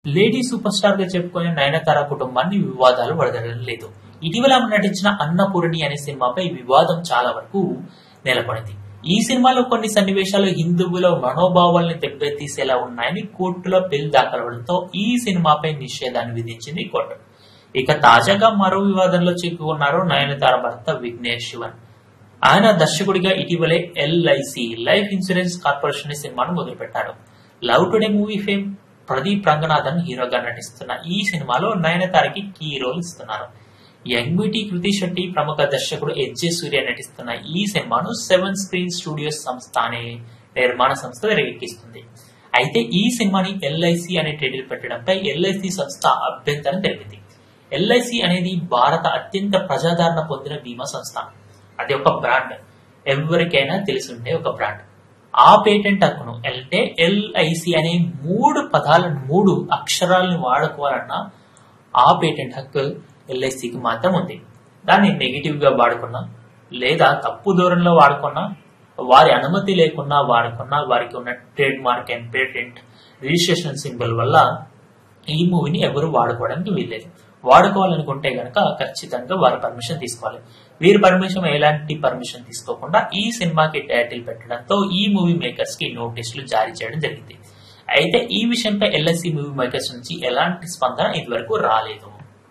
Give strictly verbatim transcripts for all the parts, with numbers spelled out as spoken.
Lady super star గా చెప్పుకునే నయనతార కుటుంబాన్ని వివాదాలు వడదడం లేదు. ఇటీవల నటించిన అన్నపూర్ణి అనే సినిమాపై వివాదం చాలా వరకు నెలకొంది. ఈ సినిమాలో కొన్ని సన్నివేశాలు హిందువుల మనోభావాలను దెబ్బతీసేలా ఉన్నాయని కోర్టులో బిల్ దాఖలవడంతో ఈ సినిమాపై నిషేధాన్ని విధించింది కోర్టు. ఇక తాజాగా మరో వివాదంలో చిక్కుకున్నారు నయనతార భర్త విఘ్నేష్ శివన్. ఆయన దర్శకుడిగా ఇటీవలే ఎల్ఐసి లైఫ్ ఇన్సూరెన్స్ కార్పొరేషన్ సినిమాను మొదలుపెట్టారు. Love today movie fame Pradeep Ranganathan హీరోగా నటిస్తున్న ఈ సినిమాలో నయనతారకి కీ రోల్ ఇస్తున్నారు. యంగ్ బ్యూటీ కృతి శెట్టి ప్రముఖ దర్శకుడు ఎస్ జె సూర్య నటిస్తున్న ఈ సినిమాను సెవెన్ స్క్రీన్ స్టూడియోస్ సంస్థ అనే నిర్మాణ సంస్థ తెరకెక్కిస్తుంది. అయితే ఈ సినిమాని ఎల్ఐసి అనే టైటిల్ పెట్టడంపై ఎల్ఐసి సంస్థ అభ్యంతరం తెలిపింది. ఎల్ఐసి అనేది భారత అత్యంత ప్రజాదరణ పొందిన బీమా సంస్థ. అది ఒక బ్రాండ్, ఎవరికైనా తెలిసుంటే ఒక బ్రాండ్. ఆ పేటెంట్ హక్కును అంటే ఎల్ఐసి అనే మూడు పదాలను మూడు అక్షరాలను వాడుకోవాలన్న ఆ పేటెంట్ హక్కు ఎల్ఐసికి మాత్రం ఉంది. దాన్ని నెగిటివ్ గా వాడుకున్నా లేదా తప్పు దూరంలో వాడుకున్నా, వారి అనుమతి లేకున్నా వాడుకున్నా, వారికి ఉన్న trademark and patent registration symbol వల్ల ఈ మూవీని ఎవరు వాడుకోవడానికి వీల్లేదు. వాడుకోవాలనుకుంటే గనక ఖచ్చితంగా వారి పర్మిషన్ తీసుకోవాలి. వీరి పర్మిషన్ ఎలాంటి పర్మిషన్ తీసుకోకుండా ఈ సినిమాకి టైటిల్ పెట్టడంతో ఈ మూవీ మేకర్స్ కి నోటీసులు జారీ చేయడం జరిగింది. అయితే ఈ విషయంపై ఎల్ఐసి మూవీ మేకర్స్ నుంచి ఎలాంటి స్పందన ఇదివరకు రాలేదు.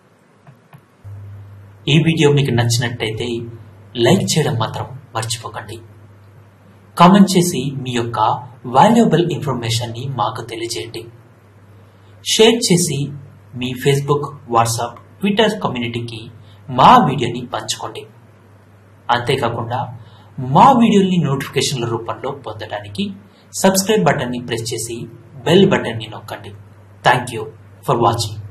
ఈ వీడియో మీకు నచ్చినట్టయితే లైక్ చేయడం మాత్రం మర్చిపోకండి. కామెంట్ చేసి మీ యొక్క వాల్యుబుల్ ఇన్ఫర్మేషన్ ని మాకు తెలియజేయండి. షేర్ చేసి మీ ఫేస్బుక్, వాట్సాప్, ట్విట్టర్ కమ్యూనిటీకి మా వీడియోని పంచుకోండి. అంతేకాకుండా మా వీడియోని నోటిఫికేషన్ల రూపంలో పొందడానికి సబ్స్క్రైబ్ బటన్ ని ప్రెస్ చేసి బెల్ బటన్ ని నొక్కండి. Thank you for watching.